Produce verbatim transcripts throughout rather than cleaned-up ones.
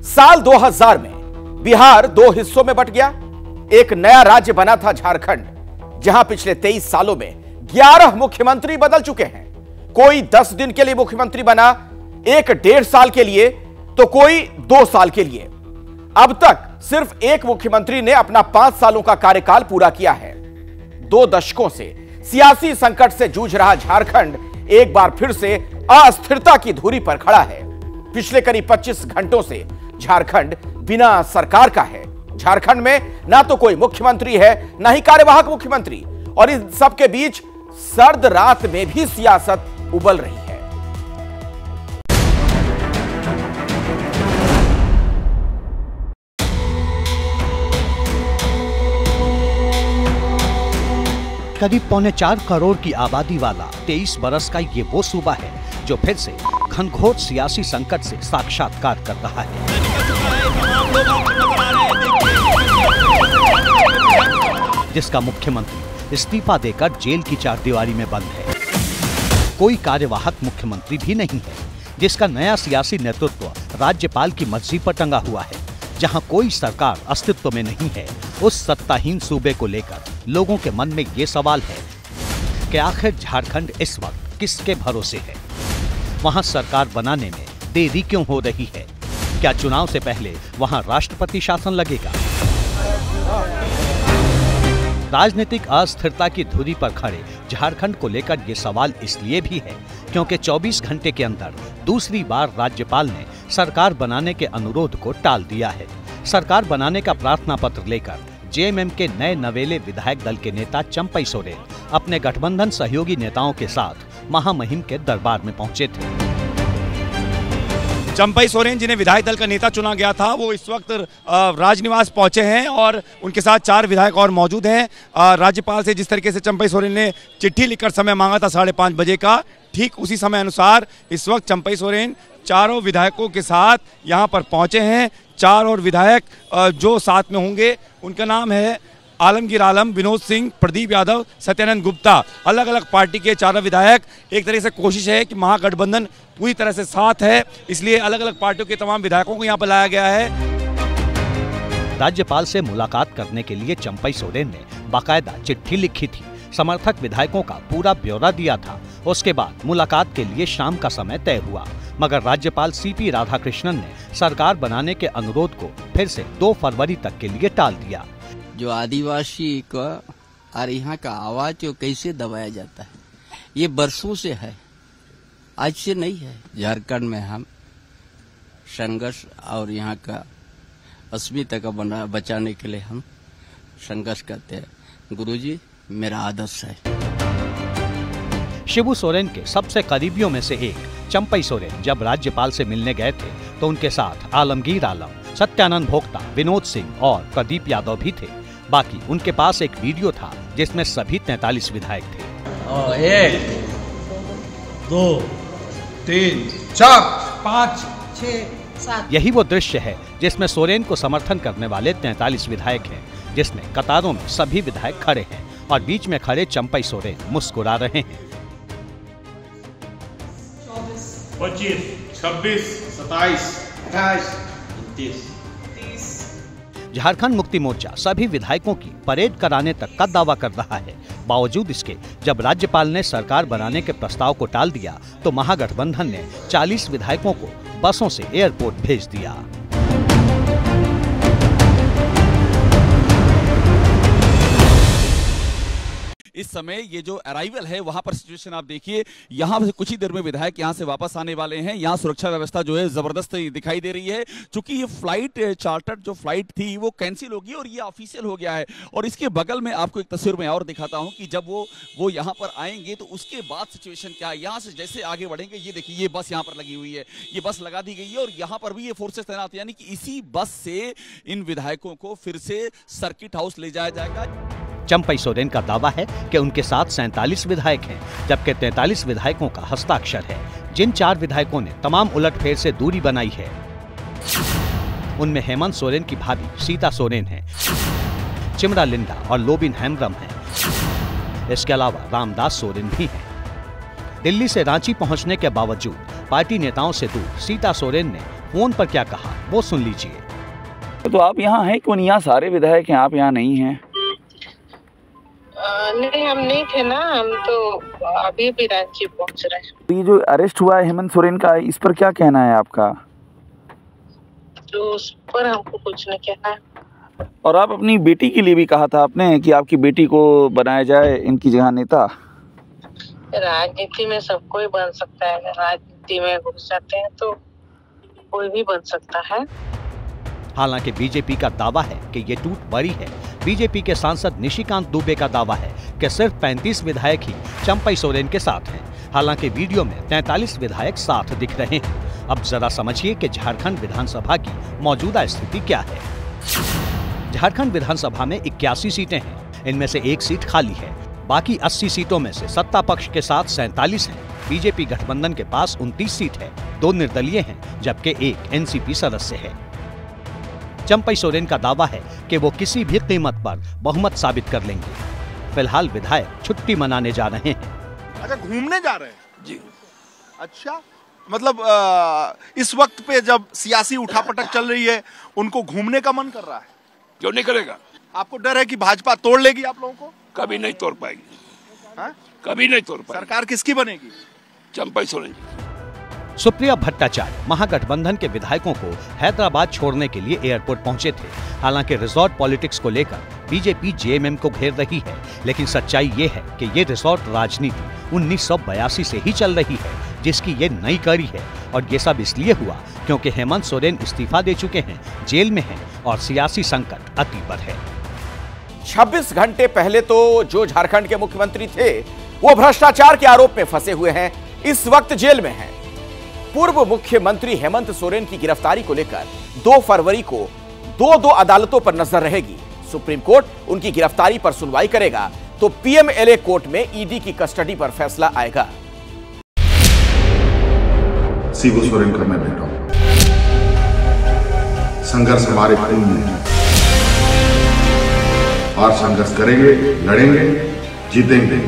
साल दो हज़ार में बिहार दो हिस्सों में बंट गया। एक नया राज्य बना था झारखंड, जहां पिछले तेईस सालों में ग्यारह मुख्यमंत्री बदल चुके हैं। कोई दस दिन के लिए मुख्यमंत्री बना, एक डेढ़ साल के लिए, तो कोई दो साल के लिए। अब तक सिर्फ एक मुख्यमंत्री ने अपना पांच सालों का कार्यकाल पूरा किया है। दो दशकों से सियासी संकट से जूझ रहा झारखंड एक बार फिर से अस्थिरता की धुरी पर खड़ा है। पिछले करीब पच्चीस घंटों से झारखंड बिना सरकार का है। झारखंड में ना तो कोई मुख्यमंत्री है, ना ही कार्यवाहक मुख्यमंत्री, और इन सब के बीच सर्द रात में भी सियासत उबल रही है। करीब पौने चार करोड़ की आबादी वाला तेईस बरस का ये वो सूबा है जो फिर से घनघोर सियासी संकट से साक्षात्कार कर रहा है। जिसका मुख्यमंत्री इस्तीफा देकर जेल की चारदीवारी में बंद है। कोई कार्यवाहक मुख्यमंत्री भी नहीं है। जिसका नया सियासी नेतृत्व राज्यपाल की मर्जी पर टंगा हुआ है। जहां कोई सरकार अस्तित्व में नहीं है, उस सत्ताहीन सूबे को लेकर लोगों के मन में ये सवाल है कि आखिर झारखंड इस वक्त किसके भरोसे है। वहां सरकार बनाने में देरी क्यों हो रही है? क्या चुनाव से पहले वहां राष्ट्रपति शासन लगेगा? राजनीतिक अस्थिरता की धुरी पर खड़े झारखंड को लेकर ये सवाल इसलिए भी है क्योंकि चौबीस घंटे के अंदर दूसरी बार राज्यपाल ने सरकार बनाने के अनुरोध को टाल दिया है। सरकार बनाने का प्रार्थना पत्र लेकर जेएमएम के नए नवेले विधायक दल के नेता चंपई सोरेन अपने गठबंधन सहयोगी नेताओं के साथ महामहिम के दरबार में पहुंचे थे। चंपई सोरेन, जिन्हें विधायक दल का नेता चुना गया था, वो इस वक्त राजनिवास पहुंचे हैं और उनके साथ चार विधायक और मौजूद हैं। राज्यपाल से जिस तरीके से चंपई सोरेन ने चिट्ठी लिखकर समय मांगा था साढ़े पाँच बजे का, ठीक उसी समय अनुसार इस वक्त चंपई सोरेन चारों विधायकों के साथ यहाँ पर पहुंचे हैं। चार और विधायक जो साथ में होंगे उनका नाम है आलमगीर आलम, विनोद सिंह, प्रदीप यादव, सत्यानंद गुप्ता। अलग अलग पार्टी के चारों विधायक। एक तरह से कोशिश है कि महागठबंधन पूरी तरह से साथ है, इसलिए अलग अलग पार्टियों के तमाम विधायकों को यहाँ पर लाया गया है। राज्यपाल से मुलाकात करने के लिए चंपई सोरेन ने बाकायदा चिट्ठी लिखी थी। समर्थक विधायकों का पूरा ब्यौरा दिया था। उसके बाद मुलाकात के लिए शाम का समय तय हुआ, मगर राज्यपाल सीपी राधाकृष्णन ने सरकार बनाने के अनुरोध को फिर से दो फरवरी तक के लिए टाल दिया। जो आदिवासी का और यहाँ का आवाज जो कैसे दबाया जाता है, ये बरसों से है, आज से नहीं है। झारखंड में हम संघर्ष और यहाँ का अस्मिता का बना बचाने के लिए हम संघर्ष करते हैं। गुरुजी मेरा आदर्श है। शिबू सोरेन के सबसे करीबियों में से एक चंपई सोरेन जब राज्यपाल से मिलने गए थे तो उनके साथ आलमगीर आलम, सत्यानंद भोक्ता, विनोद सिंह और प्रदीप यादव भी थे। बाकी उनके पास एक वीडियो था जिसमें सभी तैंतालीस विधायक थे। एक, दो, तीन, चार, पाँच, छह, सात। यही वो दृश्य है जिसमें सोरेन को समर्थन करने वाले तैंतालीस विधायक हैं, जिसमें कतारों में सभी विधायक खड़े हैं और बीच में खड़े चंपई सोरेन मुस्कुरा रहे हैं। पच्चीस, छब्बीस, सत्ताईस, अट्ठाईस, उनतीस, तीस। झारखंड मुक्ति मोर्चा सभी विधायकों की परेड कराने तक का दावा कर रहा है। बावजूद इसके जब राज्यपाल ने सरकार बनाने के प्रस्ताव को टाल दिया तो महागठबंधन ने चालीस विधायकों को बसों से एयरपोर्ट भेज दिया। इस समय ये जो अराइवल है वहां पर सिचुएशन आप देखिए, यहां से कुछ ही देर में विधायक यहां से वापस आने वाले हैं। यहां सुरक्षा व्यवस्था जो है जबरदस्त दिखाई दे रही है, क्योंकि ये फ्लाइट चार्टर्ड जो फ्लाइट थी वो कैंसिल होगी और ये ऑफिशियल हो गया है। और इसके बगल में आपको एक तस्वीर में और दिखाता हूं कि जब वो वो यहां पर आएंगे तो उसके बाद सिचुएशन क्या है। यहां से जैसे आगे बढ़ेंगे, ये देखिए ये बस यहां पर लगी हुई है, ये बस लगा दी गई है और यहां पर भी ये फोर्सेस तैनात, यानी कि इसी बस से इन विधायकों को फिर से सर्किट हाउस ले जाया जाएगा। चंपई सोरेन का दावा है कि उनके साथ सैंतालीस विधायक हैं, जबकि तैंतालीस विधायकों का हस्ताक्षर है। जिन चार विधायकों ने तमाम उलटफेर से दूरी बनाई है उनमें हेमंत सोरेन की भाभी सीता सोरेन है, चिमरा लिंडा और लोबिन हेम्ब्रम हैं। इसके अलावा रामदास सोरेन भी हैं। दिल्ली से रांची पहुंचने के बावजूद पार्टी नेताओं से दूर सीता सोरेन ने फोन पर क्या कहा वो सुन लीजिए। तो आप यहाँ हैं क्यों? यहाँ सारे विधायक हैं, आप यहाँ नहीं हैं। आ, नहीं, हम नहीं थे ना, हम तो अभी भी रांची पहुँच रहे हैं। ये जो अरेस्ट हुआ है हेमंत सोरेन का, इस पर क्या कहना है आपका? तो उस पर हमको कुछ नहीं कहना है। और आप अपनी बेटी के लिए भी कहा था आपने कि आपकी बेटी को बनाया जाए इनकी जगह नेता। राजनीति में सब कोई बन सकता है, अगर राजनीति में घुस जाते हैं तो कोई भी बन सकता है। हालांकि बीजेपी का दावा है कि ये टूट बड़ी है। बीजेपी के सांसद निशिकांत दुबे का दावा है कि सिर्फ पैंतीस विधायक ही चंपई सोरेन के साथ हैं। हालांकि वीडियो में तैंतालीस विधायक साथ दिख रहे हैं। अब जरा समझिए कि झारखंड विधानसभा की मौजूदा स्थिति क्या है। झारखंड विधानसभा में इक्यासी सीटें हैं, इनमें से एक सीट खाली है। बाकी अस्सी सीटों में से सत्ता पक्ष के साथ सैंतालीस हैं। बीजेपी गठबंधन के पास उनतीस सीट है, दो निर्दलीय हैं, जबकि एक एनसीपी सदस्य है। चंपई सोरेन का दावा है कि वो किसी भी कीमत पर बहुमत साबित कर लेंगे। फिलहाल विधायक छुट्टी मनाने जा रहे हैं। अच्छा, घूमने जा रहे हैं जी? अच्छा, मतलब आ, इस वक्त पे जब सियासी उठापटक चल रही है, उनको घूमने का मन कर रहा है? क्यों नहीं करेगा? आपको डर है कि भाजपा तोड़ लेगी आप लोगों को? कभी नहीं तोड़ पाएगी। हा? कभी नहीं तोड़ पाएगी। सरकार किसकी बनेगी? चंपई सोरेन जी। सुप्रिया भट्टाचार्य महागठबंधन के विधायकों को हैदराबाद छोड़ने के लिए एयरपोर्ट पहुंचे थे। हालांकि रिजॉर्ट पॉलिटिक्स को लेकर बीजेपी जेएमएम को घेर रही है, लेकिन सच्चाई ये है कि ये रिजॉर्ट राजनीति उन्नीस सौ बयासी से ही चल रही है, जिसकी ये नई कड़ी है। और ये सब इसलिए हुआ क्योंकि हेमंत सोरेन इस्तीफा दे चुके हैं, जेल में हैं और सियासी संकट अति पर है। छब्बीस घंटे पहले तो जो झारखंड के मुख्यमंत्री थे वो भ्रष्टाचार के आरोप में फंसे हुए हैं, इस वक्त जेल में हैं। पूर्व मुख्यमंत्री हेमंत सोरेन की गिरफ्तारी को लेकर दो फरवरी को दो दो अदालतों पर नजर रहेगी। सुप्रीम कोर्ट उनकी गिरफ्तारी पर सुनवाई करेगा तो पीएमएलए कोर्ट में ईडी की कस्टडी पर फैसला आएगा। शिबू सोरेन का मैं बेटा हूं। संघर्ष हमारे खून में है और संघर्ष करेंगे, लड़ेंगे, जीतेंगे।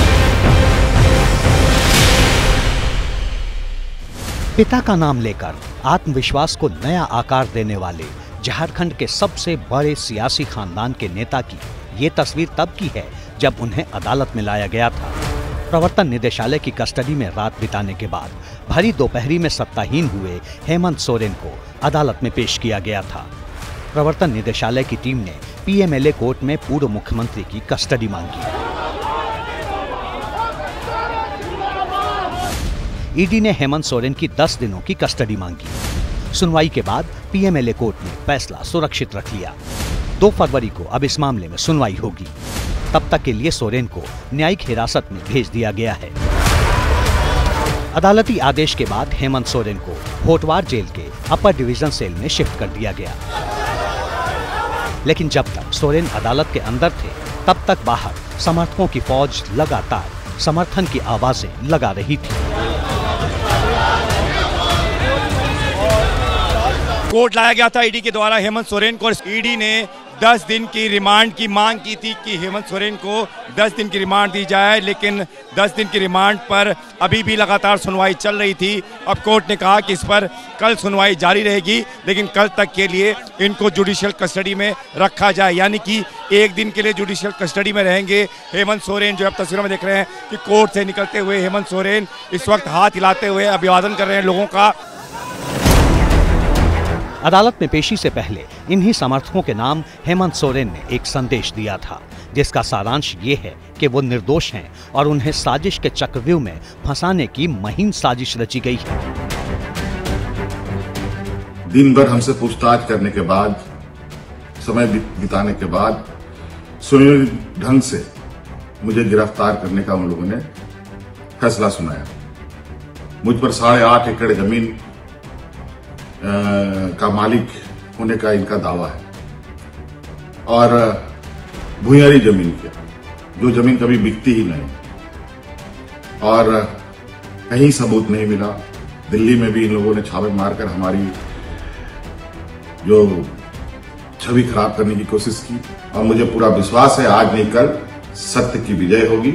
पिता का नाम लेकर आत्मविश्वास को नया आकार देने वाले झारखंड के सबसे बड़े सियासी खानदान के नेता की ये तस्वीर तब की है जब उन्हें अदालत में लाया गया था। प्रवर्तन निदेशालय की कस्टडी में रात बिताने के बाद भरी दोपहरी में सत्ताहीन हुए हेमंत सोरेन को अदालत में पेश किया गया था। प्रवर्तन निदेशालय की टीम ने पीएमएलए कोर्ट में पूर्व मुख्यमंत्री की कस्टडी मांगी। ईडी ने हेमंत सोरेन की दस दिनों की कस्टडी मांगी। सुनवाई के बाद पीएमएलए कोर्ट ने फैसला सुरक्षित रख लिया। दो फरवरी को अब इस मामले में सुनवाई होगी। तब तक के लिए सोरेन को न्यायिक हिरासत में भेज दिया गया है। अदालती आदेश के बाद हेमंत सोरेन को होटवार जेल के अपर डिवीजन सेल में शिफ्ट कर दिया गया। लेकिन जब तक सोरेन अदालत के अंदर थे, तब तक बाहर समर्थकों की फौज लगातार समर्थन की आवाजें लगा रही थी। कोर्ट लाया गया था ईडी के द्वारा हेमंत सोरेन को। ईडी ने दस दिन की रिमांड की मांग की थी कि हेमंत सोरेन को दस दिन की रिमांड दी जाए, लेकिन दस दिन की रिमांड पर अभी भी लगातार सुनवाई चल रही थी। अब कोर्ट ने कहा कि इस पर कल सुनवाई जारी रहेगी, लेकिन कल तक के लिए इनको जुडिशियल कस्टडी में रखा जाए, यानी कि एक दिन के लिए जुडिशियल कस्टडी में रहेंगे हेमंत सोरेन। जो आप तस्वीरों में देख रहे हैं कि कोर्ट से निकलते हुए हेमंत सोरेन इस वक्त हाथ हिलाते हुए अभिवादन कर रहे हैं लोगों का। अदालत में पेशी से पहले इन्हीं समर्थकों के नाम हेमंत सोरेन ने एक संदेश दिया था, जिसका सारांश ये है कि वो निर्दोष हैं और उन्हें साजिश के चक्रव्यूह में फंसाने की महीन साजिश रची गई है। दिन भर हमसे पूछताछ करने के बाद, समय बिताने के बाद सुनियोजित ढंग से मुझे गिरफ्तार करने का उन लोगों ने फैसला सुनाया। मुझ पर साढ़े आठ एकड़ जमीन आ, का मालिक होने का इनका दावा है और भूयारी जमीन की, जो जमीन कभी बिकती ही नहीं और कहीं सबूत नहीं मिला। दिल्ली में भी इन लोगों ने छापे मारकर हमारी जो छवि खराब करने की कोशिश की और मुझे पूरा विश्वास है आज नहीं कल सत्य की विजय होगी।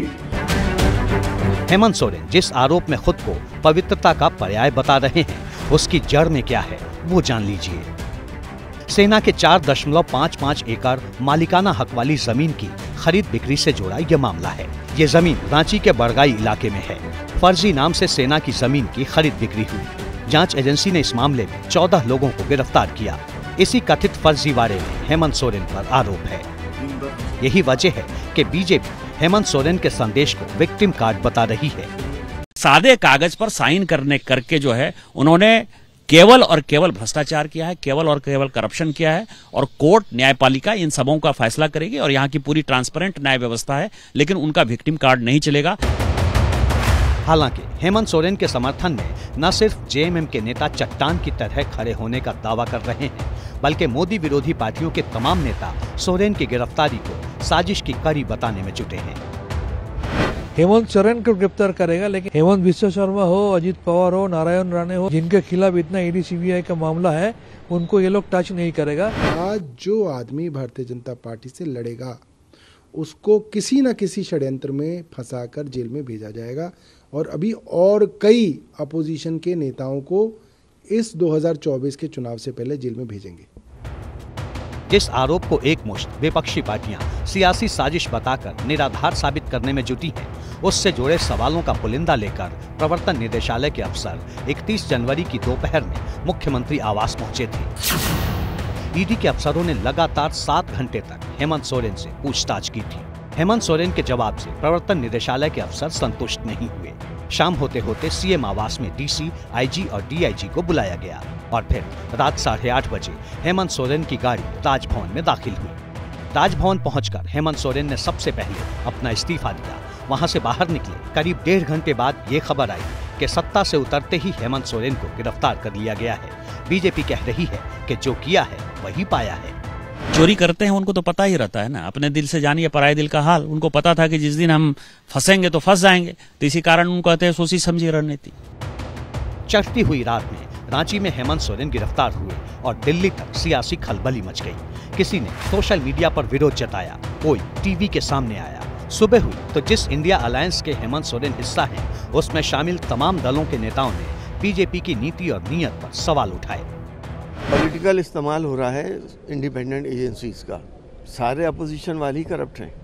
हेमंत सोरेन जिस आरोप में खुद को पवित्रता का पर्याय बता रहे हैं, उसकी जड़ में क्या है वो जान लीजिए। सेना के चार दशमलव पाँच पाँच एकड़ मालिकाना हक वाली जमीन की खरीद बिक्री से जुड़ा यह मामला है। ये जमीन रांची के बड़गाई इलाके में है। फर्जी नाम से सेना की जमीन की खरीद बिक्री हुई। जांच एजेंसी ने इस मामले में चौदह लोगों को गिरफ्तार किया। इसी कथित फर्जीवाड़े में हेमंत सोरेन पर आरोप है। यही वजह है कि बीजेपी हेमंत सोरेन के संदेश को विक्टिम कार्ड बता रही है। सादे कागज पर साइन करने करके जो है उन्होंने केवल और केवल भ्रष्टाचार किया है, केवल और केवल करप्शन किया है, और कोर्ट न्यायपालिका इन सबों का फैसला करेगी और यहाँ की पूरी ट्रांसपेरेंट न्याय व्यवस्था है, लेकिन उनका विक्टिम कार्ड नहीं चलेगा। हालांकि हेमंत सोरेन के समर्थन में न सिर्फ जेएमएम के नेता चट्टान की तरह खड़े होने का दावा कर रहे हैं, बल्कि मोदी विरोधी पार्टियों के तमाम नेता सोरेन की गिरफ्तारी को साजिश की कड़ी बताने में जुटे हैं। हेमंत सोरेन को गिरफ्तार करेगा, लेकिन हेमंत विश्व शर्मा हो, अजीत पवार हो, नारायण राणे हो, जिनके खिलाफ इतना ईडी सीबीआई का मामला है, उनको ये लोग टच नहीं करेगा। आज जो आदमी भारतीय जनता पार्टी से लड़ेगा उसको किसी न किसी षड्यंत्र में फंसाकर जेल में भेजा जाएगा, और अभी और कई अपोजिशन के नेताओं को इस दो हज़ार चौबीस के चुनाव से पहले जेल में भेजेंगे। जिस आरोप को एक मुश्त विपक्षी पार्टियां सियासी साजिश बताकर निराधार साबित करने में जुटी हैं, उससे जुड़े सवालों का पुलिंदा लेकर प्रवर्तन निदेशालय के अफसर इकतीस जनवरी की दोपहर में मुख्यमंत्री आवास पहुंचे थे। ईडी के अफसरों ने लगातार सात घंटे तक हेमंत सोरेन से पूछताछ की थी। हेमंत सोरेन के जवाब से प्रवर्तन निदेशालय के अफसर संतुष्ट नहीं हुए। शाम होते होते सीएम आवास में डीसी, आईजी और डीआईजी को बुलाया गया और फिर रात साढ़े आठ बजे हेमंत सोरेन की गाड़ी राजभवन में दाखिल हुई। राजभवन पहुंचकर हेमंत सोरेन ने सबसे पहले अपना इस्तीफा दिया। वहां से बाहर निकले करीब डेढ़ घंटे बाद ये खबर आई कि सत्ता से उतरते ही हेमंत सोरेन को गिरफ्तार कर लिया गया है। बीजेपी कह रही है कि जो किया है वही पाया है। चोरी करते हैं उनको तो पता ही रहता है ना, अपने दिल से जानिए पराये दिल का हाल। उनको पता था कि जिस दिन हम फंसेंगे तो फंस जाएंगे, तो इसी कारण उनको कहते हैं सोची समझी रणनीति। चढ़ती हुई रात में रांची में हेमंत सोरेन गिरफ्तार हुए और दिल्ली तक सियासी खलबली मच गई। किसी ने सोशल मीडिया पर विरोध जताया, कोई टीवी के सामने आया। सुबह हुई तो जिस इंडिया अलायंस के हेमंत सोरेन हिस्सा हैं, उसमें शामिल तमाम दलों के नेताओं ने बीजेपी की नीति और नीयत पर सवाल उठाए। पॉलिटिकल इस्तेमाल हो रहा है इंडिपेंडेंट एजेंसीज का। सारे अपोजिशन वाले ही करप्ट हैं।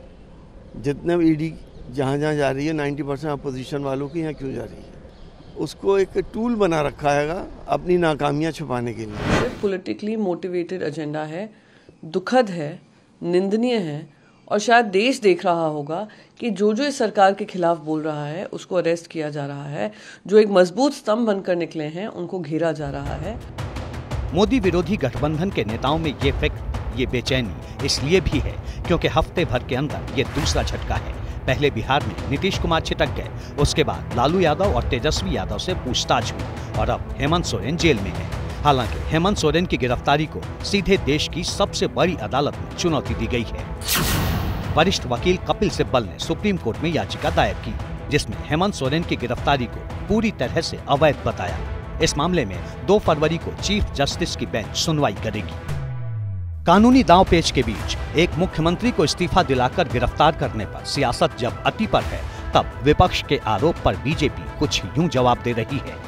जितने ईडी जहाँ जहाँ जा रही है नाइन्टी परसेंट अपोजिशन वालों की यहाँ क्यों जा रही है? उसको एक टूल बना रखा है अपनी नाकामियाँ छुपाने के लिए। सिर्फ पॉलिटिकली मोटिवेटेड एजेंडा है, दुखद है, निंदनीय है, और शायद देश देख रहा होगा कि जो जो इस सरकार के खिलाफ बोल रहा है उसको अरेस्ट किया जा रहा है। जो एक मजबूत स्तंभ बनकर निकले हैं उनको घेरा जा रहा है। मोदी विरोधी गठबंधन के नेताओं में ये फिक्र, ये बेचैनी इसलिए भी है क्योंकि हफ्ते भर के अंदर ये दूसरा झटका है। पहले बिहार में नीतीश कुमार छिटक गए, उसके बाद लालू यादव और तेजस्वी यादव से पूछताछ हुई और अब हेमंत सोरेन जेल में है। हालांकि हेमंत सोरेन की गिरफ्तारी को सीधे देश की सबसे बड़ी अदालत में चुनौती दी गई है। वरिष्ठ वकील कपिल सिब्बल ने सुप्रीम कोर्ट में याचिका दायर की, जिसमें हेमंत सोरेन की गिरफ्तारी को पूरी तरह से अवैध बताया। इस मामले में दो फरवरी को चीफ जस्टिस की बेंच सुनवाई करेगी। कानूनी दांवपेच के बीच एक मुख्यमंत्री को इस्तीफा दिलाकर गिरफ्तार करने पर सियासत जब अति पर है, तब विपक्ष के आरोप पर बीजेपी कुछ यूं जवाब दे रही है।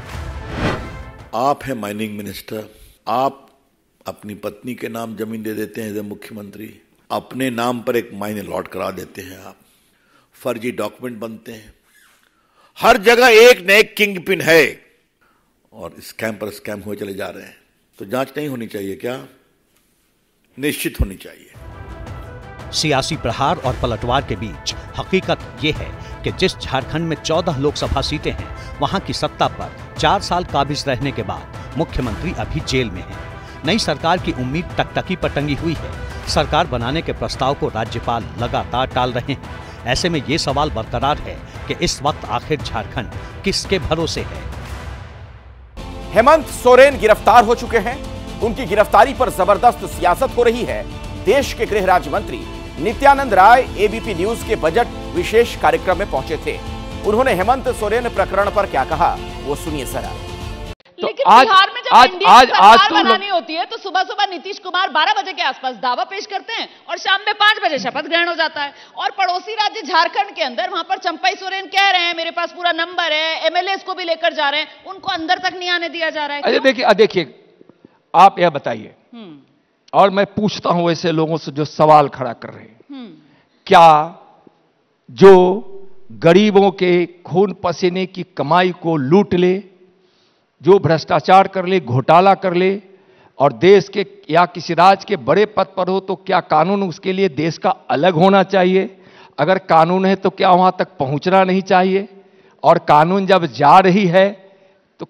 आप हैं माइनिंग मिनिस्टर, आप अपनी पत्नी के नाम जमीन दे देते हैं एज ए मुख्यमंत्री, अपने नाम पर एक माइन अलॉट करा देते हैं, आप फर्जी डॉक्यूमेंट बनते हैं, हर जगह एक न एक किंग पिन है और स्कैम पर स्कैम हुए चले जा रहे हैं। तो जांच नहीं होनी चाहिए क्या? निश्चित होनी चाहिए। सियासी प्रहार और पलटवार के बीच हकीकत यह है कि जिस झारखंड में चौदह लोकसभा सीटें हैं, वहां की सत्ता पर चार साल काबिज रहने के बाद मुख्यमंत्री अभी जेल में है। नई सरकार की उम्मीद टकटकी पर टंगी हुई है। सरकार बनाने के प्रस्ताव को राज्यपाल लगातार टाल रहे हैं। ऐसे में ये सवाल बरकरार है कि इस वक्त आखिर झारखंड किसके भरोसे है? हेमंत सोरेन गिरफ्तार हो चुके हैं। उनकी गिरफ्तारी पर जबरदस्त सियासत हो रही है। देश के गृह राज्य मंत्री नित्यानंद राय एबीपी न्यूज के बजट विशेष कार्यक्रम में पहुंचे थे। उन्होंने हेमंत सोरेन प्रकरण पर क्या कहा, वो सुनिए जरा। तो लेकिन आज, बिहार में जब आज, इंडिया आज, सरकार आज बनानी होती है तो सुबह सुबह नीतीश कुमार बारह बजे के आसपास दावा पेश करते हैं और शाम में पांच बजे शपथ ग्रहण हो जाता है। और पड़ोसी राज्य झारखंड के अंदर वहां पर चंपई सोरेन कह रहे हैं मेरे पास पूरा नंबर है, एमएलए को भी लेकर जा रहे हैं, उनको अंदर तक नहीं आने दिया जा रहा है। देखिए देखिए आप यह बताइए, और मैं पूछता हूं ऐसे लोगों से जो सवाल खड़ा कर रहे हैं, क्या जो गरीबों के खून पसीने की कमाई को लूट ले, जो भ्रष्टाचार कर ले, घोटाला कर ले और देश के या किसी राज्य के बड़े पद पर हो, तो क्या कानून उसके लिए देश का अलग होना चाहिए? अगर कानून है तो क्या वहां तक पहुंचना नहीं चाहिए? और कानून जब जा रही है तो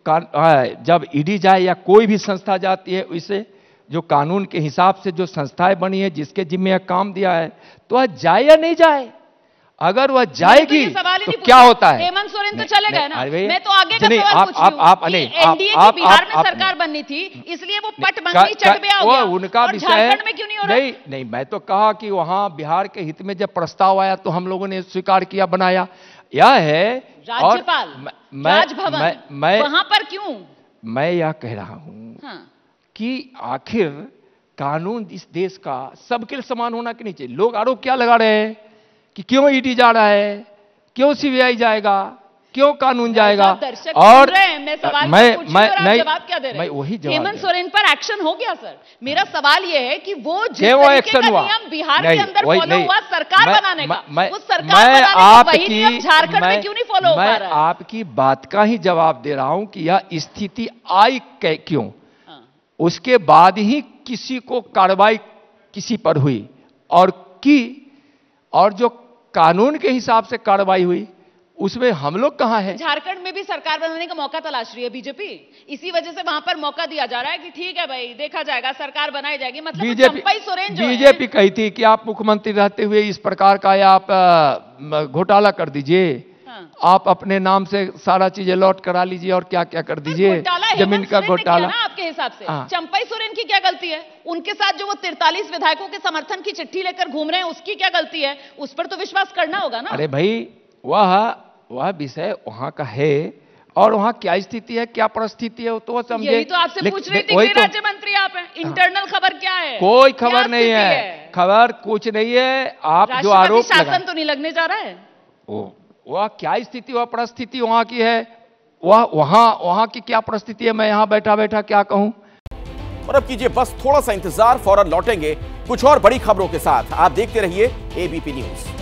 जब ईडी जाए या कोई भी संस्था जाती है, उसे जो कानून के हिसाब से जो संस्थाएं बनी है, जिसके जिम्मे काम दिया है, तो वह जाए या नहीं जाए? अगर वह जाएगी तो, तो क्या होता है? हेमंत सोरेन तो चले गए ना। मैं तो आगे का नहीं, सवाल आप, पूछ आप, आप, रही नहीं, हूं। एनडीए की बिहार में सरकार बननी थी, इसलिए वो पट बंदी चटबिया हो गया। उनका विषय है, में क्यों नहीं हो रहा? नहीं नहीं, मैं तो कहा कि वहां बिहार के हित में जब प्रस्ताव आया तो हम लोगों ने स्वीकार किया, बनाया। यह है राज्यपाल, राजभवन, मैं वहां पर क्यों? मैं यह कह रहा हूं कि आखिर कानून इस देश का सबके लिए समान होना कि नहीं चाहिए? लोग आरोप क्या लगा रहे हैं कि क्यों ईडी जा रहा है, क्यों सीबीआई जाएगा, क्यों कानून जाएगा? और मैं सवाल मैं मैं नहीं, जवाब क्या दे रहे हैं? वही जवाब हेमंत सोरेन पर एक्शन हो गया सर। मेरा सवाल यह है कि वो जिस तरीके का नियम बिहार के अंदर फॉलो हुआ सरकार बनाने का, उस सरकार बनाने का वही नियम झारखंड में क्यों नहीं फॉलो हो पा रहा है? मैं आपकी बात का ही जवाब दे रहा हूं कि यह स्थिति आई क्यों, उसके बाद ही किसी को कार्रवाई किसी पर हुई और की, और जो कानून के हिसाब से कार्रवाई हुई उसमें हम लोग कहां हैं? झारखंड में भी सरकार बनाने का मौका तलाश रही है बीजेपी, इसी वजह से वहां पर मौका दिया जा रहा है कि ठीक है भाई, देखा जाएगा, सरकार बनाई जाएगी। मतलब बीजेपी सोरेन जो बीजेपी कही थी कि आप मुख्यमंत्री रहते हुए इस प्रकार का या आप घोटाला कर दीजिए, आप अपने नाम से सारा चीजें लौट करा लीजिए और क्या क्या कर दीजिए, जमीन का घोटाला। आपके हिसाब से चंपई सोरेन की क्या गलती है? उनके साथ जो वो तिरतालीस विधायकों के समर्थन की चिट्ठी लेकर घूम रहे हैं, उसकी क्या गलती है? उस पर तो विश्वास करना होगा ना। अरे भाई, वह वह विषय वहां का है और वहां क्या स्थिति है, क्या परिस्थिति है, तो समझे। यही तो आपसे पूछ रही थी कि तो, राज्य मंत्री आप हैं, इंटरनल खबर क्या है? कोई खबर नहीं है, खबर कुछ नहीं है। आप जो आरोप शासन तो नहीं लगने जा रहा है। ओ, वह क्या स्थिति, वह परिस्थिति वहां की है, वह वहां वहां की क्या परिस्थिति है, मैं यहां बैठा बैठा क्या कहूं। और अब कीजिए बस थोड़ा सा इंतजार, फौरन लौटेंगे कुछ और बड़ी खबरों के साथ। आप देखते रहिए एबीपी न्यूज।